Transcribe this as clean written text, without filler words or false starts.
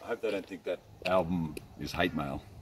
hope they don't think that album is hate mail.